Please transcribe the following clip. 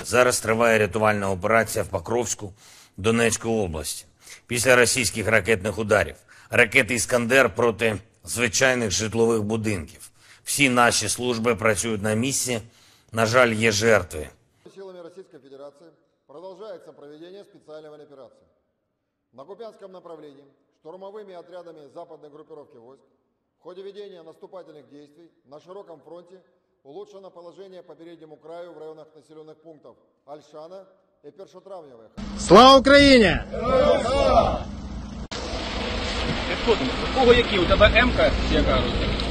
Зараз триває рятувальна операція в Покровську, Донецької області. Після російських ракетних ударів. Ракети «Іскандер» проти звичайних житлових будинків. Всі наші служби працюють на місці. На жаль, є жертви. Силами Російської Федерації продовжується проведення спеціальної операції. На Куп'янському направлении штурмовими отрядами западной группировки войск в ходе ведения наступательных действий на широком фронте улучшено положение по переднему краю в районах населенных пунктов Ольшана и Першотравневых. Слава Україні! Підходимо. У кого які? У тебе М-ка? Яка?